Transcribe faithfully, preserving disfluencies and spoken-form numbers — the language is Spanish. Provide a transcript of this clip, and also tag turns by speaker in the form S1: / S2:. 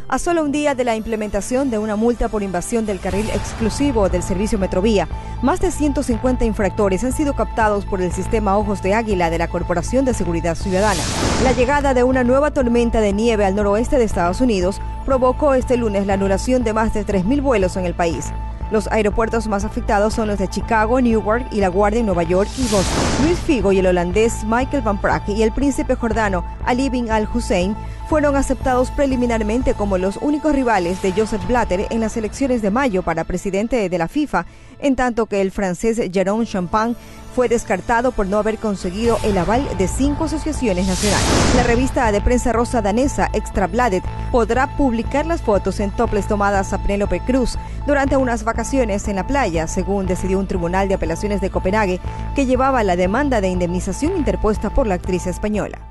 S1: A solo un día de la implementación de una multa por invasión del carril exclusivo del servicio Metrovía, más de ciento cincuenta infractores han sido captados por el sistema Ojos de Águila de la Corporación de Seguridad Ciudadana. La llegada de una nueva tormenta de nieve al noroeste de Estados Unidos provocó este lunes la anulación de más de tres mil vuelos en el país. Los aeropuertos más afectados son los de Chicago, Newark y La Guardia en Nueva York y Boston. Luis Figo y el holandés Michael van Praag y el príncipe jordano Ali bin al-Hussein fueron aceptados preliminarmente como los únicos rivales de Joseph Blatter en las elecciones de mayo para presidente de la FIFA, en tanto que el francés Jérôme Champagne fue descartado por no haber conseguido el aval de cinco asociaciones nacionales. La revista de prensa rosa danesa Ekstrabladet podrá publicar las fotos en topless tomadas a Penélope Cruz durante unas vacaciones en la playa, según decidió un tribunal de apelaciones de Copenhague que llevaba la demanda de indemnización interpuesta por la actriz española.